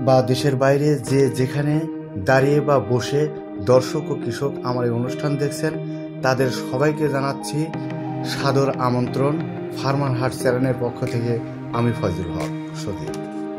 বা দেশের বাইরে যে যেখানে দাঁড়িয়ে বা বসে দর্শক ও কৃষক আমার এই অনুষ্ঠান দেখছেন, তাদের সবাইকে জানাচ্ছি সাদর আমন্ত্রণ। ফার্মার হাট চ্যানেলের পক্ষ থেকে আমি ফজলুল হক সজীব।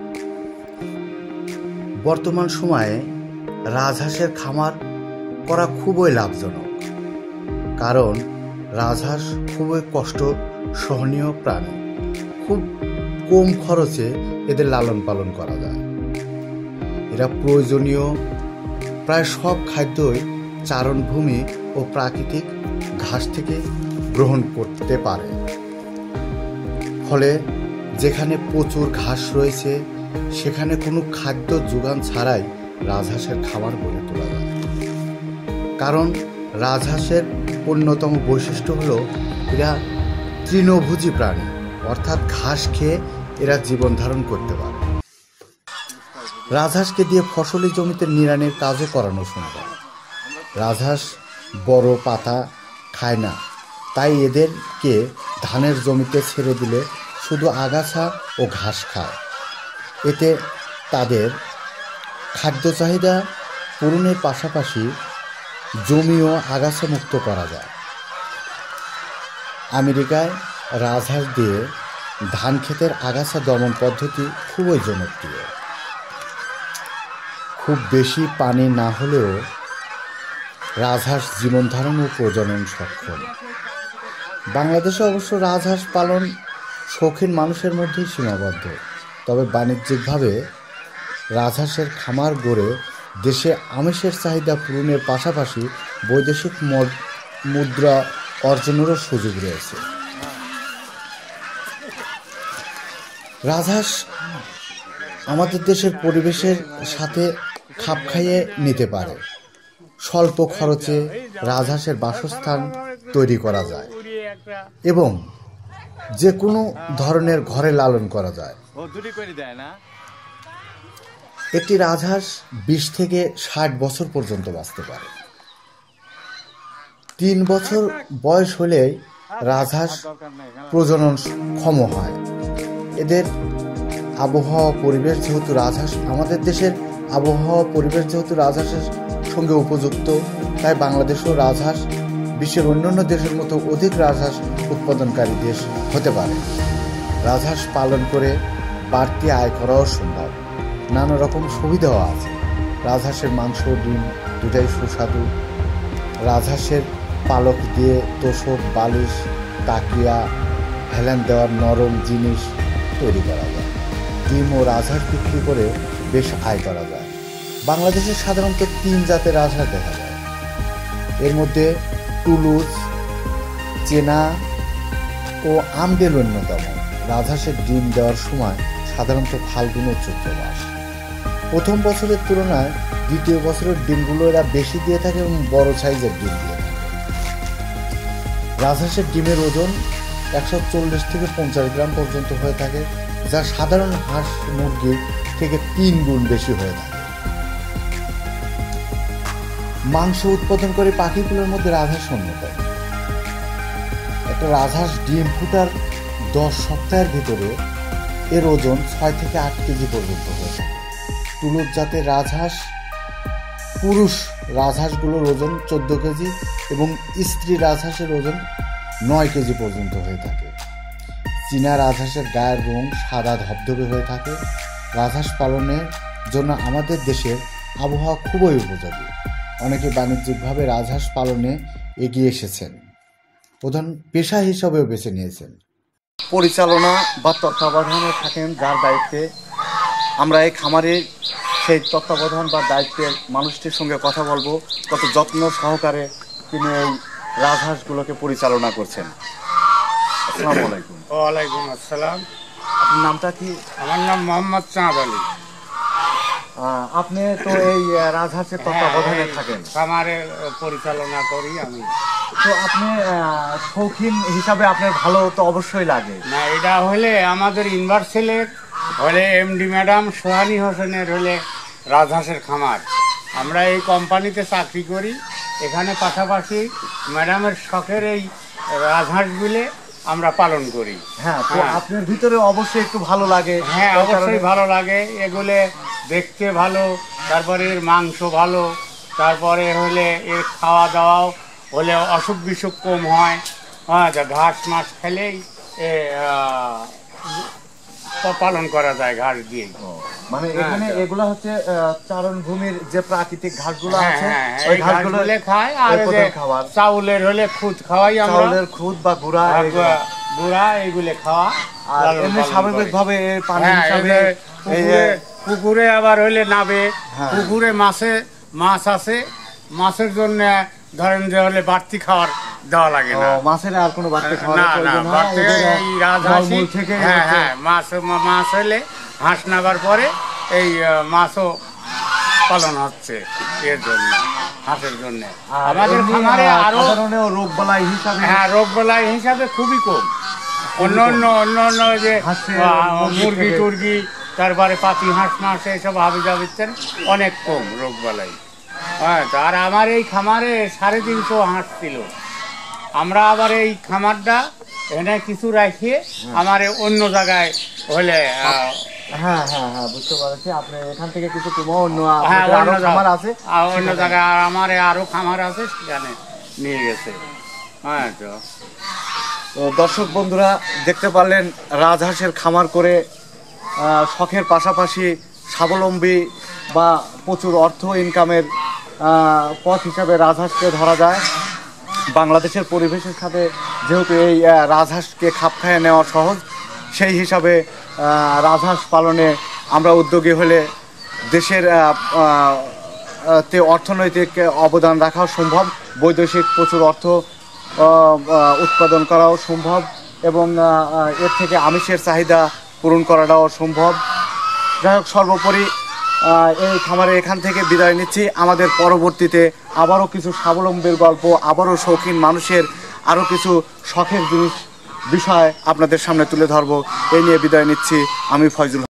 বর্তমান সময়ে রাজহাঁসের খামার করা খুবই লাভজনক, কারণ রাজহাঁস খুবই কষ্ট সহনীয় প্রাণী। খুব কম খরচে এদের লালন পালন করা যায়। এরা প্রয়োজনীয় প্রায় সব খাদ্যই চারণভূমি ও প্রাকৃতিক ঘাস থেকে গ্রহণ করতে পারে। ফলে যেখানে প্রচুর ঘাস রয়েছে সেখানে কোনো খাদ্য যোগান ছাড়াই রাজহাঁসের খাবার গড়ে তোলা যায়। কারণ রাজহাঁসের অন্যতম বৈশিষ্ট্য হলো এরা তৃণভোজী প্রাণী, অর্থাৎ ঘাস খেয়ে এরা জীবন ধারণ করতে পারে। রাজহাঁসকে দিয়ে ফসলি জমিতে নিড়ানির কাজও করানো সম্ভব। রাজহাঁস বড় পাতা খায় না, তাই এদেরকে ধানের জমিতে ছেড়ে দিলে শুধু আগাছা ও ঘাস খায়। এতে তাদের খাদ্য চাহিদা পূরণের পাশাপাশি জমিও আগাছা মুক্ত করা যায়। আমেরিকায় রাজহাঁস দিয়ে ধান ক্ষেতের আগাছা দমন পদ্ধতি খুবই জনপ্রিয়। খুব বেশি পানি না হলেও রাজহাঁস জীবন ধারণ ও প্রজনন সক্ষম। বাংলাদেশে অবশ্য রাজহাঁস পালন শৌখিন মানুষের মধ্যেই সীমাবদ্ধ, তবে বাণিজ্যিকভাবে রাজহাঁসের খামার গড়ে দেশে আমিষের চাহিদা পূরণের পাশাপাশি বৈদেশিক মুদ্রা অর্জনেরও সুযোগ রয়েছে। রাজহাঁস আমাদের দেশের পরিবেশের সাথে খাপ খাইয়ে নিতে পারে। স্বল্প খরচে রাজহাঁসের বাসস্থান তৈরি করা যায় এবং যে কোনো ধরনের ঘরে লালন করা যায়। একটি রাজহাঁস 20 থেকে 60 বছর পর্যন্ত বাঁচতে পারে। 3 বছর বয়স হলেই রাজহাঁস প্রজনন ক্ষম হয়। এদের আবহাওয়া পরিবেশ যেহেতু আমাদের দেশের আবহাওয়া পরিবেশ যেহেতু রাজহাঁসের সঙ্গে উপযুক্ত, তাই বাংলাদেশও রাজহাঁস বিশ্বের অন্যান্য দেশের মতো অধিক রাজহাঁস উৎপাদনকারী দেশ হতে পারে। রাজহাঁস পালন করে বাড়তি আয় করাও সম্ভব। নানা রকম সুবিধাও আছে। রাজহাঁসের মাংস, ডিম দুটাই সুস্বাদু। রাজহাঁসের পালক দিয়ে তোষক, বালিশ, তাকিয়া, হেলান দেওয়ার নরম জিনিস তৈরি করা যায়। ডিম ও রাজহাঁস বিক্রি করে বেশ আয় করা যায়। বাংলাদেশে সাধারণত 3 জাতের রাজহাঁস দেখা যায়। এর মধ্যে টুলুজ, চেনা ও আমডেল অন্যতম। রাজহাঁসের ডিম দেওয়ার সময় সাধারণত ফাল্গুন ও চৈত্র মাস। প্রথম বছরের তুলনায় দ্বিতীয় বছরের ডিমগুলো এরা বেশি দিয়ে থাকে এবং বড় সাইজের ডিম দিয়ে থাকে। রাজহাঁসের ডিমের ওজন 140 থেকে 50 গ্রাম পর্যন্ত হয়ে থাকে, যা সাধারণ হাঁস মুরগির থেকে 3 গুণ বেশি হয়ে থাকে। মাংস উৎপাদনকারী পাখিগুলোর মধ্যে রাজহাঁস অন্যতম। একটা রাজহাঁস ডিম ফুটার 10 সপ্তাহের ভিতরে এর ওজন 6 থেকে 8 কেজি পর্যন্ত হয়ে থাকে। টুলুজ জাতের রাজহাঁস, পুরুষ রাজহাঁসগুলোর ওজন 14 কেজি এবং স্ত্রী রাজহাঁসের ওজন 9 কেজি পর্যন্ত হয়ে থাকে। চীনা রাজহাঁসের গায়ের রং সাদা ধবধবে হয়ে থাকে। রাজহাঁস পালনের জন্য আমাদের দেশের আবহাওয়া খুবই উপযোগী। অনেকে বাণিজ্যিকভাবে রাজহাঁস পালনে এগিয়ে এসেছেন, প্রধান পেশা হিসাবেও বেছে নিয়েছেন। পরিচালনা বা তত্ত্বাবধানে থাকেন যার দায়িত্বে, আমরা এই খামারে সেই তত্ত্বাবধান বা দায়িত্বের মানুষটির সঙ্গে কথা বলবো, কত যত্ন সহকারে তিনি এই রাজহাঁসগুলোকে পরিচালনা করছেন। আসসালামু আলাইকুম। ওয়ালাইকুম আসসালাম। আপনার নামটা কি? আমার নাম মোহাম্মদ চাঁদ আলী। আপনি তো এই রাজহাঁসের তত্ত্বাবধানে থাকেন, খামারে পরিচালনা করি আমি। তো আপনি শৌখিন হিসাবে আপনার ভালো তো অবশ্যই লাগে না? এটা হলে আমাদের ইউনিভার্সিটির হলে এমডি ম্যাডাম সোহানি হোসেনের হলে রাজহাঁসের খামার। আমরা এই কোম্পানিতে চাকরি করি। এখানে পাশাপাশি ম্যাডামের শখের এই রাজহাঁসগুলো আমরা পালন করি। হ্যাঁ, তো আপনার ভিতরে অবশ্যই একটু ভালো লাগে। হ্যাঁ, অবশ্যই ভালো লাগে। এগুলো দেখতে ভালো, তারপরে এর মাংস ভালো, তারপরে হলে এর খাওয়া দাওয়াও হলে অসুখ বিসুখ কম হয়। হ্যাঁ, ঘাস মাস খেলেই পালন করা যায় ঘাস দিয়ে। মানে এখানে এগুলা হচ্ছে চারণ ভূমির যে প্রাকৃতিক ঘাসগুলো আছে, ওই ঘাসগুলো খায়। আর চাউলের হলে খুদ খাওয়াই আমরা, চাউলের খুদ বা গুঁড়া এইগুলো খাওয়া। আর এমনি স্বাভাবিক ভাবে পানি হিসাবে পুকুরে আবার হইলে নাবে, পুকুরে মাছ আছে, মাছের জন্য ধরেন যে হলে বাড়তি খাবার দেওয়া লাগে না। মাছের আর কোনো বাড়তি খাবার মাছ হলে হাঁস নাবার পরে এই মাছও পালন হচ্ছে এর জন্য, হাঁসের জন্য। আমাদের খামারে আরো রোগবালাই হিসাবে, রোগবালাই হিসাবে খুবই কম। অন্য যে মুরগি টুরগি, তারপরে পাতি হাঁস মাছ এইসব হাবি যাবিচ্ছেন অনেক কম রোগবালাই। হ্যাঁ, আর আমার এই খামারে 350 হাঁস ছিল। আমরা আবার এই খামারটা এনে কিছু রাখিয়ে আমার অন্য জায়গায় হলে বুঝতে পারছি। আপনি এখান থেকে কিছু অন্য খামার আছে, অন্য জায়গায় আমার আরো খামার আছে, সেখানে নিয়ে গেছে। হ্যাঁ, তো দর্শক বন্ধুরা দেখতে পারলেন, রাজহাঁসের খামার করে শখের পাশাপাশি স্বাবলম্বী বা প্রচুর অর্থ ইনকামের পথ হিসাবে রাজহাঁসকে ধরা যায়। বাংলাদেশের পরিবেশের সাথে যেহেতু এই রাজহাঁসকে খাপ খাইয়ে নেওয়া সহজ, সেই হিসাবে রাজহাঁস পালনে আমরা উদ্যোগী হলে দেশের অর্থনৈতিক অবদান রাখাও সম্ভব, বৈদেশিক প্রচুর অর্থ উৎপাদন করাও সম্ভব, এবং এর থেকে আমিষের চাহিদা পূরণ করাটাও সম্ভব। যাই হোক, সর্বোপরি এই খামারে এখান থেকে বিদায় নিচ্ছি। আমাদের পরবর্তীতে আবারও কিছু স্বাবলম্বীর গল্প, আবারও শৌখিন মানুষের আরও কিছু শখের বিষয় আপনাদের সামনে তুলে ধরবো। এই নিয়ে বিদায় নিচ্ছি। আমি ফয়জুল।